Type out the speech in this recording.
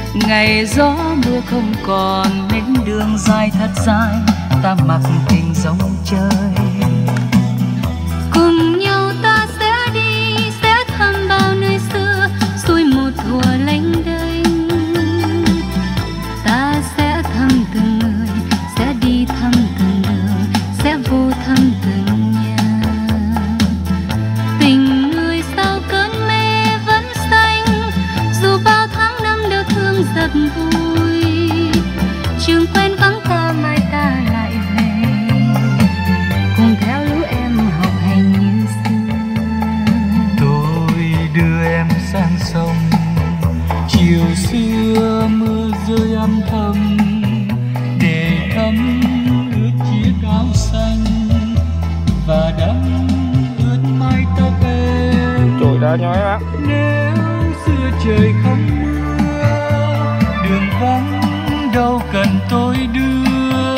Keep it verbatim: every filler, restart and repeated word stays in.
Ngày gió mưa không còn nên đường dài thật dài, ta mặc tình dòng chơi. Cùng nhau ta sẽ đi, sẽ thăm bao nơi xưa, xuôi một thuở lênh đênh. Ta sẽ thăm từng người, sẽ đi thăm từng đường, sẽ vô thăm từng nhà. Tình người sau cơn mê vẫn xanh, dù bao tháng năm đều thương rất vui. Trường quên vắng ta mai ta lại về, cùng theo lũ em học hành như xưa. Tôi đưa em sang sông, chiều xưa mưa rơi âm thầm, để thấm ướt chiếc áo xanh và đắm ướt mái tóc em. Trời đã nhói á. Nếu xưa trời không mưa, đường vắng đâu cần tôi đưa,